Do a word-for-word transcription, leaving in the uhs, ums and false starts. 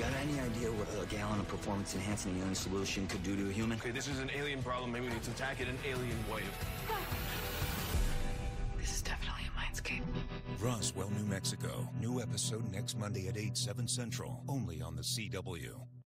have any idea what a gallon of performance-enhancing alien solution could do to a human? Okay, this is an alien problem. Maybe we need to attack it an alien way. This is definitely a mindscape. Roswell, New Mexico. New episode next Monday at eight, seven Central. Only on the C W.